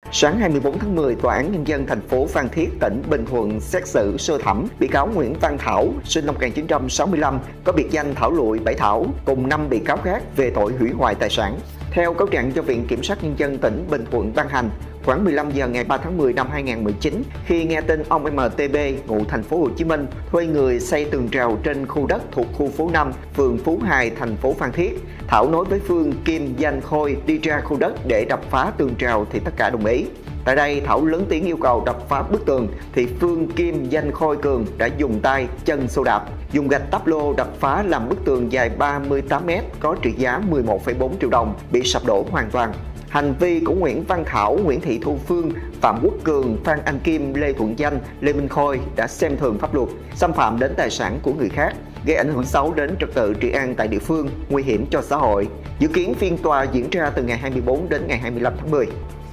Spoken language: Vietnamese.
Sáng 24 tháng 10, Tòa án Nhân dân thành phố Phan Thiết, tỉnh Bình Thuận xét xử sơ thẩm bị cáo Nguyễn Văn Thảo, sinh năm 1965, có biệt danh Thảo Lụi, Bảy Thảo, cùng 5 bị cáo khác về tội hủy hoại tài sản. Theo cáo trạng do Viện Kiểm sát Nhân dân tỉnh Bình Thuận ban hành, khoảng 15 giờ ngày 3 tháng 10 năm 2019, khi nghe tin ông MTB ngụ thành phố Hồ Chí Minh thuê người xây tường rào trên khu đất thuộc khu phố 5, phường Phú Hài, thành phố Phan Thiết, Thảo nói với Phương, Kim, Danh, Khôi đi ra khu đất để đập phá tường rào thì tất cả đồng ý. Tại đây, Thảo lớn tiếng yêu cầu đập phá bức tường thì Phương, Kim, Danh, Khôi, Cường đã dùng tay, chân xô đạp, dùng gạch táp lô đập phá làm bức tường dài 38 m có trị giá 11,4 triệu đồng bị sập đổ hoàn toàn. Hành vi của Nguyễn Văn Thảo, Nguyễn Thị Thu Phương, Phạm Quốc Cường, Phan Anh Kim, Lê Thuận Danh, Lê Minh Khôi đã xem thường pháp luật, xâm phạm đến tài sản của người khác, gây ảnh hưởng xấu đến trật tự trị an tại địa phương, nguy hiểm cho xã hội. Dự kiến phiên tòa diễn ra từ ngày 24 đến ngày 25 tháng 10.